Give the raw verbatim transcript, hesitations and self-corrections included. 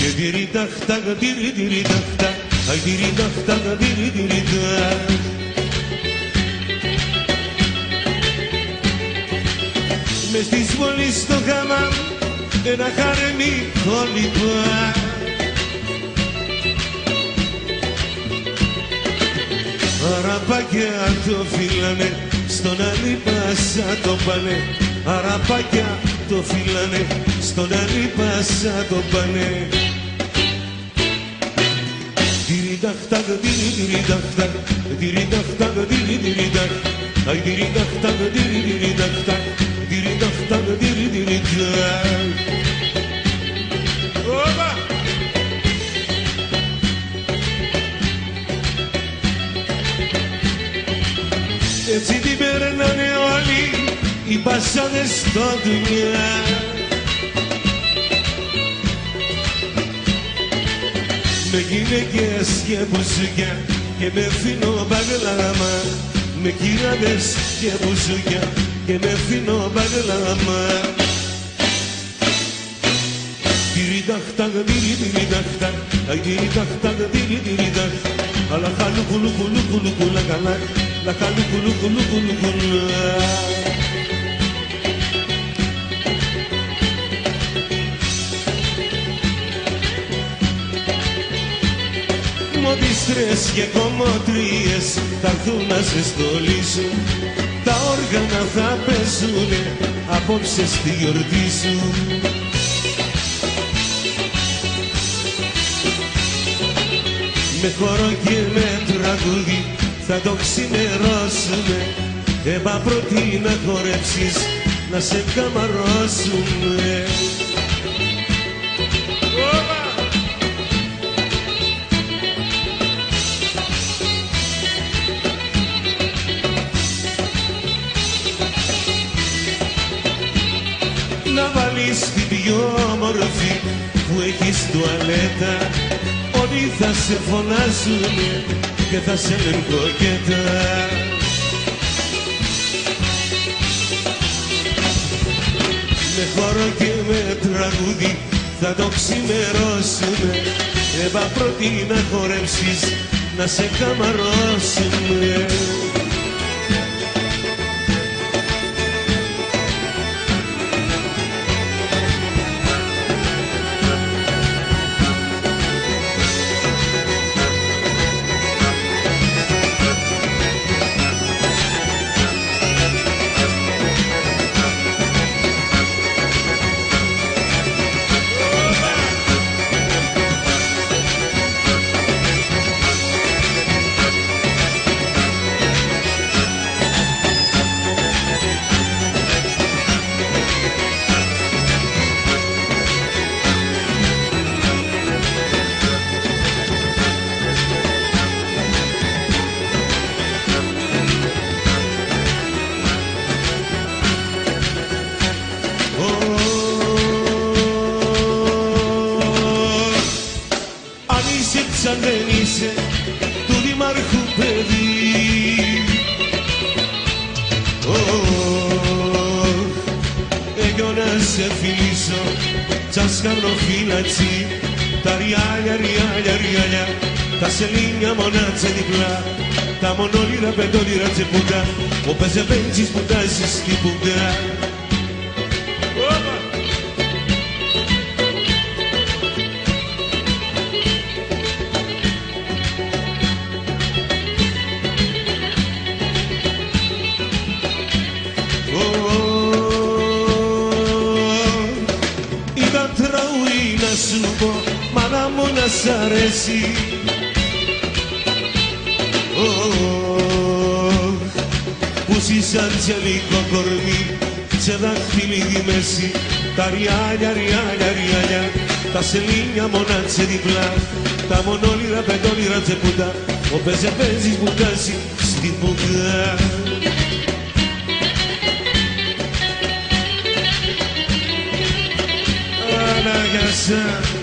Και τυρινταχτά, τυρινταχτά, αι τυρινταχτά, τυρινταχτά. Μες της πόλης στο γάμα ένα χαρέμι κόλυπα. Αραπάκια το φύλανε, στον αλίπασα το πάνε. Αραπάκια το φύλανε, στον αλίπασα το πάνε. Τυρινταχτά, τυρινταχτά, τυρινταχτά, τυρινταχτά, αι τυρινταχτά, τυρινταχτά, τυρινταχτά, τυρινταχτά. Όπα! Έτσι την περνάνε όλοι οι πασάδες στο δουλειά. Με γυναίκες και μπουζούκια και με φίνο μπαγλάμα. Με κυράδες και μπουζούκια και με φίνο μπαγλάμα. Τυρινταχτά, τυρινταχτά, αι τυρινταχτά, τυρινταχτά. Αλλά χαλού κουλού κουλού κουλού κουλά καλά. La calu culu culu culu culu. Μοντιστρές και κομμωτρίες θa'ρθουν να σε στολίσουν. Τα όργανα θα παίζουνε απόψε στη γιορτή σου. Με χώρο και με τραγούδι θα το ξημερώσουμε. Έμπα πρώτη να χορέψεις, να σε καμαρώσουμε. Να βάλεις την πιο όμορφη που έχεις τουαλέτα. Όλοι θα σε φωνάζουνε και θα σε λένε κοκέτα. Με χώρο και με τραγούδι θα το ξημερώσουμε. Έμπα πρώτη να χορέψεις, να σε καμαρώσουμε. Αν δεν είσαι του Δημάρχου παιδί, εγώ να σε φιλήσω σαν σκαρνοφύλατσι. Τα ριάλια, ριάλια, ριάλια, τα σελήνια μονάτσε διπλά. Τα μονόλυρα, πεντόλυρα, τσεπούτα, ο πεζεβέντζης που τάζει στην πουγκά. Σου πω, μάνα μου να σ' αρέσει. Που σαν τσελικό κορμί, σε δάχτυλι τη μέση. Τα ριάλια, ριάλια, ριάλια, τα σελήνια μονάτσε διπλά. Τα μονόλυρα, πεντόλυρα, τσεπούτα, ο πεζεπέζης που τάζει στην πουγκά. Αναγιάσα